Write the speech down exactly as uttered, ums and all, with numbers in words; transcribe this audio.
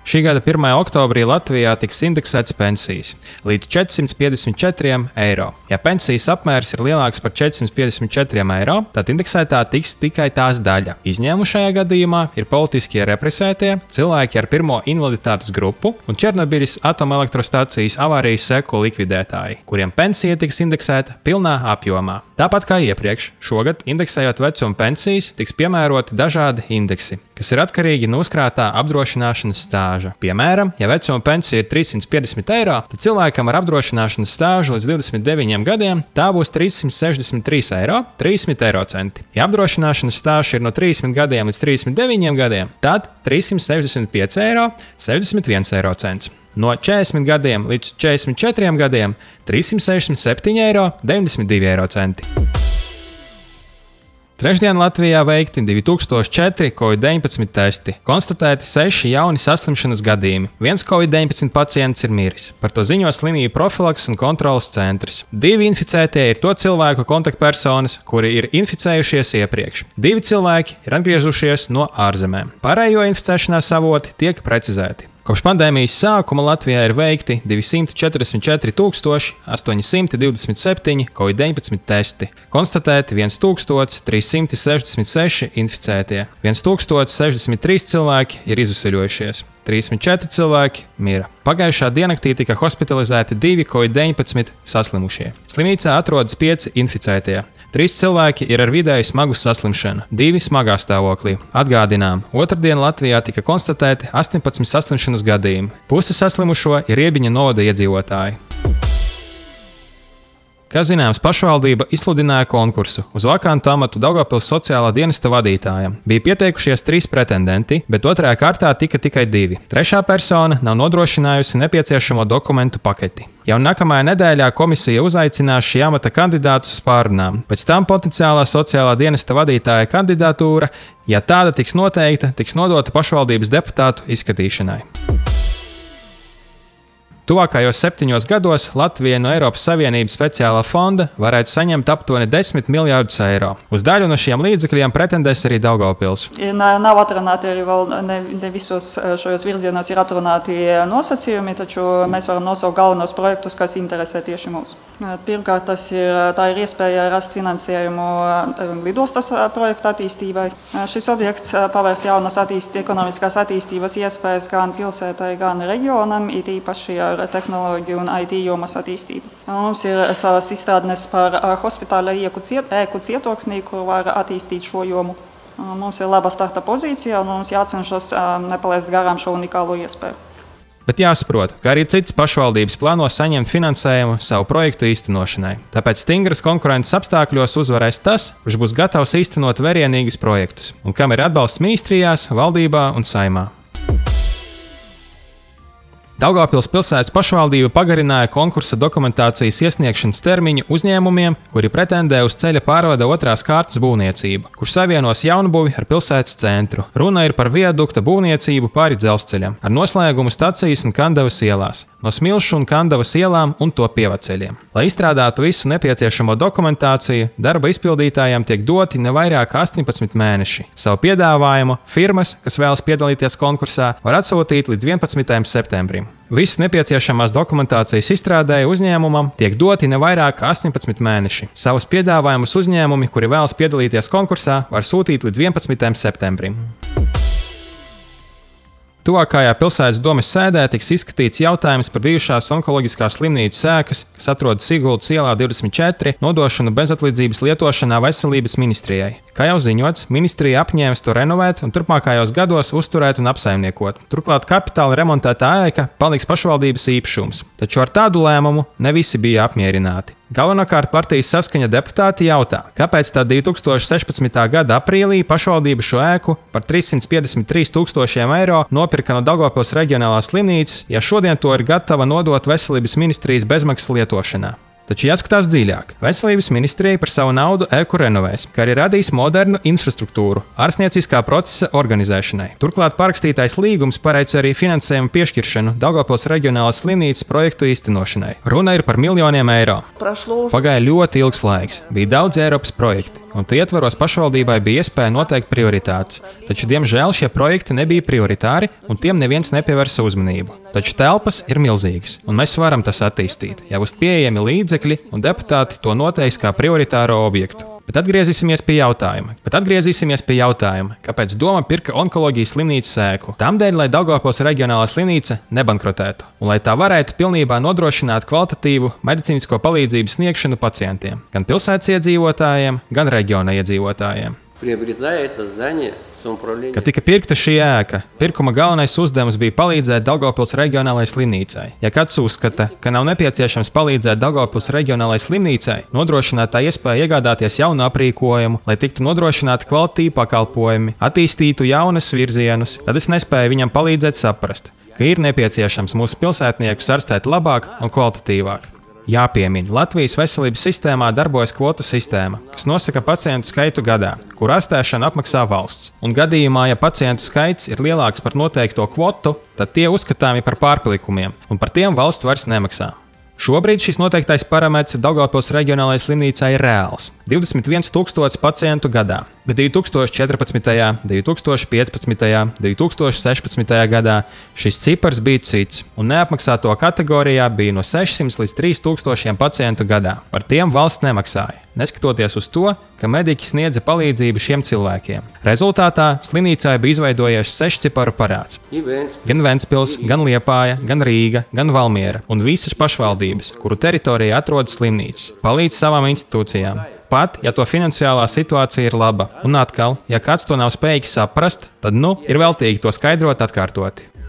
Šī gada pirmajā oktobrī Latvijā tiks indeksētas pensijas līdz četrsimt piecdesmit četriem eiro. Ja pensijas apmērs ir lielāks par četrsimt piecdesmit četriem eiro, tad indeksētā tiks tikai tās daļa. Izņēmumi šajā gadījumā ir politiskie represētie, cilvēki ar pirmo invaliditātes grupu un Černobiļas atomelektrostacijas avārijas seku likvidētāji, kuriem pensija tiks indeksēta pilnā apjomā. Tāpat kā iepriekš, šogad indeksējot vecuma pensijas tiks piemēroti dažādi indeksi, kas ir atkarīgi no uzkrātā apdrošināšanas stāža. Piemēram, ja vecuma pensija ir trīssimt piecdesmit eiro, tad cilvēkam ar apdrošināšanas stāžu līdz divdesmit deviņiem gadiem tā būs trīssimt sešdesmit trīs eiro trīsdesmit eiro centi. Ja apdrošināšanas stāžs ir no trīsdesmit gadiem līdz trīsdesmit deviņiem gadiem, tad trīssimt sešdesmit pieci eiro septiņdesmit viens eiro cents. No četrdesmit gadiem līdz četrdesmit četriem gadiem trīssimt sešdesmit septiņi eiro deviņdesmit divi eiro centi. Trešdien Latvijā veikti divi tūkstoši četri covid deviņpadsmit testi. Konstatēti seši jauni saslimšanas gadījumi. Viens covid deviņpadsmit pacients ir miris. Par to ziņo slimību profilakses un kontroles centrs. Divi inficētie ir to cilvēku kontaktpersonas, kuri ir inficējušies iepriekš. Divi cilvēki ir atgriezušies no ārzemēm. Pārējo inficēšanās avoti tiek precizēti. Kopš pandēmijas sākuma Latvijā ir veikti divsimt četrdesmit četri tūkstoši astoņi simti divdesmit septiņi covid deviņpadsmit testi. Konstatēti tūkstoš trīs simti sešdesmit seši inficētie. tūkstoš sešdesmit trīs cilvēki ir izveseļojušies. trīsdesmit četri cilvēki mira. Pagājušā diennaktī tika hospitalizēti divi covid deviņpadsmit saslimušie. Slimnīcā atrodas pieci inficētie. Trīs cilvēki ir ar vidēji smagu saslimšanu, divi smagā stāvoklī. Atgādinām, otrdien Latvijā tika konstatēti astoņpadsmit saslimšanas gadījumi. Puse saslimušo ir Riebiņa novada iedzīvotāji. Kā zināms, pašvaldība izsludināja konkursu uz vakantu amatu Daugavpils sociālā dienesta vadītājam. Bija pieteikušies trīs pretendenti, bet otrajā kārtā tika tikai divi. Trešā persona nav nodrošinājusi nepieciešamo dokumentu paketi. Jau nākamajā nedēļā komisija uzaicinās šī amata kandidātus uz pārrunām. Pēc tam potenciālā sociālā dienesta vadītāja kandidatūra, ja tāda tiks noteikta, tiks nodota pašvaldības deputātu izskatīšanai. Tuvākajos septiņos gados Latvija no Eiropas Savienības speciālā fonda varētu saņemt aptuveni desmit miljardus eiro. Uz daļu no šiem līdzekļiem pretendēs arī Daugavpils. Nav atrunāti arī vēl ne, ne visos šajos virzienos ir atrunāti nosacījumi, taču mēs varam nosaukt galvenos projektus, kas interesē tieši mūs. Pirmkārt, tas ir, tā ir iespēja rast finansējumu lidostas projekta attīstībai. Šis objekts pavērs jaunas attīst, ekonomiskās attīstības iespējas gan pilsētai, gan reģionam, it īpaši ar tehnoloģiju un I T jomas attīstību. Mums ir savas izstrādnes par hospitāla ieku cietoksnī, kur var attīstīt šo jomu. Mums ir laba starta pozīcija un mums jācenšas nepalaist garām šo unikālo iespēju. Bet jāsaprot, ka arī citas pašvaldības plāno saņemt finansējumu savu projektu īstenošanai. Tāpēc stingras konkurences apstākļos uzvarēs tas, kurš būs gatavs īstenot vērienīgus projektus un kam ir atbalsts ministrijās, valdībā un saimā. Daugavpils pilsētas pašvaldība pagarināja konkursa dokumentācijas iesniegšanas termiņu uzņēmumiem, kuri pretendē uz ceļa pārvada otrās kārtas būvniecību, kurš savienos Jaunbuvi ar pilsētas centru. Runa ir par viadukta būvniecību pāri dzelzceļam, ar noslēgumu stacijas un Kandavas ielās, no Smilšu un Kandavas ielām un to pievaceļiem. Lai izstrādātu visu nepieciešamo dokumentāciju, darba izpildītājiem tiek doti ne vairāk kā astoņpadsmit mēneši. Savu piedāvājumu firmas, kas vēlas piedalīties konkursā, var atsūtīt līdz vienpadsmitajam septembrim. Visas nepieciešamās dokumentācijas izstrādēja uzņēmumam tiek doti ne vairāk kā astoņpadsmit mēneši. Savus piedāvājumus uzņēmumi, kuri vēlas piedalīties konkursā, var sūtīt līdz vienpadsmitajam septembrim. Tuvākajā pilsētas domes sēdē tiks izskatīts jautājums par bijušās onkoloģiskās slimnīcas ēkas, kas atrodas Siguldas ielā divdesmit četri, nodošanu bezatlīdzības lietošanā veselības ministrijai. Kā jau ziņots, ministrija apņēmas to renovēt un turpmākajos gados uzturēt un apsaimniekot. Turklāt kapitāli remontētā ēka paliks pašvaldības īpašums. Taču ar tādu lēmumu ne visi bija apmierināti. Galvenokārt partijas Saskaņa deputāti jautā, kāpēc tā divi tūkstoši sešpadsmitā gada aprīlī pašvaldība šo ēku par trīssimt piecdesmit trīs tūkstošiem eiro nopirka no Daugavpils reģionālās slimnīcas, ja šodien to ir gatava nodot veselības ministrijas bezmaksas lietošanā. Taču jāskatās dziļāk. Veselības ministrija par savu naudu ēku renovēs, kā arī radīs modernu infrastruktūru ārstnieciskā procesa organizēšanai. Turklāt parakstītais līgums paredz arī finansējumu piešķiršanu Daugavpils reģionālās slimnīcas projektu īstenošanai. Runa ir par miljoniem eiro. Pagāja ļoti ilgs laiks, bija daudz Eiropas projekti. un tie ietvaros pašvaldībai bija iespēja noteikt prioritātes. Taču, diemžēl, šie projekti nebija prioritāri, un tiem neviens nepievērsa uzmanību. Taču telpas ir milzīgas, un mēs varam tas attīstīt, ja būs pieejami līdzekļi, un deputāti to noteiks kā prioritāro objektu. Bet atgriezīsimies pie jautājuma. Bet atgriezīsimies pie jautājuma, kāpēc Doma pirka onkoloģijas slimnīcas ēku. Tādēļ, lai Daugavpils reģionālā slimnīca nebankrotētu, un lai tā varētu pilnībā nodrošināt kvalitatīvu medicīnisko palīdzību sniegšanu pacientiem, gan pilsētas iedzīvotājiem, gan reģiona iedzīvotājiem. Kad tika pirkta šī ēka, pirkuma galvenais uzdevums bija palīdzēt Daugavpils reģionālajai slimnīcai. Ja kāds uzskata, ka nav nepieciešams palīdzēt Daugavpils reģionālajai slimnīcai, nodrošināt tā iespēju iegādāties jaunu aprīkojumu, lai tiktu nodrošināti kvalitīvi pakalpojumi, attīstītu jaunas virzienus, tad es nespēju viņam palīdzēt saprast, ka ir nepieciešams mūsu pilsētniekus ārstēt labāk un kvalitatīvāk. Jāpiemina, Latvijas veselības sistēmā darbojas kvotu sistēma, kas nosaka pacientu skaitu gadā, kur ārstēšanu apmaksā valsts. Un gadījumā, ja pacientu skaits ir lielāks par noteikto kvotu, tad tie uzskatāmi par pārpalikumiem, un par tiem valsts vairs nemaksā. Šobrīd šis noteiktais parametrs Daugavpils reģionālajai slimnīcai ir reāls – divdesmit viens tūkstoši pacientu gadā, bet divi tūkstoši četrpadsmitajā, divi tūkstoši piecpadsmitajā, divi tūkstoši sešpadsmitajā gadā šis cipars bija cits, un neapmaksāto kategorijā bija no sešsimt līdz trīs tūkstošiem pacientu gadā. Par tiem valsts nemaksāja, neskatoties uz to, ka mediķi sniedza palīdzību šiem cilvēkiem. Rezultātā slimnīcai bija izveidojies sešu ciparu parāds. Gan Ventspils, gan Liepāja, gan Rīga, gan Valmiera un visas pašvaldības, kuru teritorijā atrodas slimnīcas, palīdz savām institūcijām. Pat, ja to finansiālā situācija ir laba. Un atkal, ja kāds to nav spējīgs saprast, tad, nu, ir veltīgi to skaidrot atkārtoti.